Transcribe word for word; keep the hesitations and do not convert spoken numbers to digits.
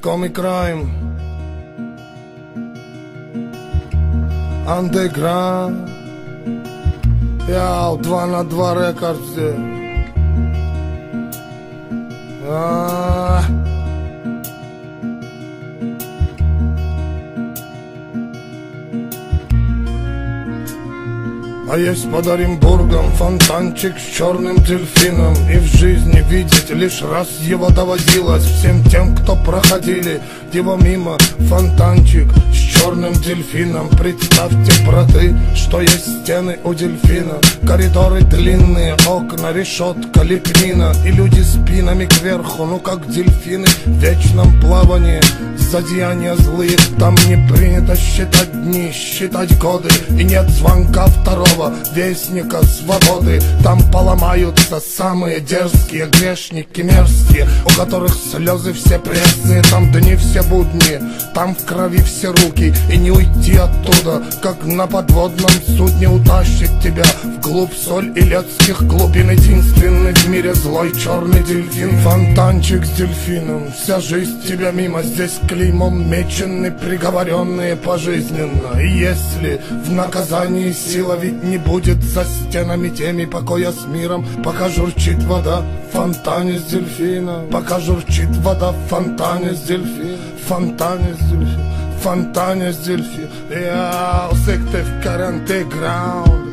Comic Crime Underground. Яу, два на два рекордсе. А-а-а. А есть под Оренбургом фонтанчик с черным дельфином, и в жизни видеть лишь раз его доводилось всем тем, кто проходили его мимо. Фонтанчик с черным дельфином. Представьте, браты, что есть стены у дельфина, коридоры длинные, окна, решетка, лепнина, и люди спинами кверху, ну как дельфины в вечном плавании. Зодеяния злые, там не принято считать дни, считать годы, и нет звонка второго вестника свободы. Там поломаются самые дерзкие грешники мерзкие, у которых слезы все пресные. Там дни все будни, там в крови все руки, и не уйти оттуда, как на подводном судне. Утащит тебя вглубь соль илецких глубин. Единственный в мире злой черный дельфин. Фонтанчик с дельфином, вся жизнь тебя мимо. Здесь клеймом мечены приговоренные пожизненно. И если в наказании сила ведь не будет за стенами теми покоя с миром, пока журчит вода в фонтане с дельфина, пока журчит вода в фонтане с дельфина, в фонтане с дельфина, в фонтане с дельфина. Я сектив каранте граунд.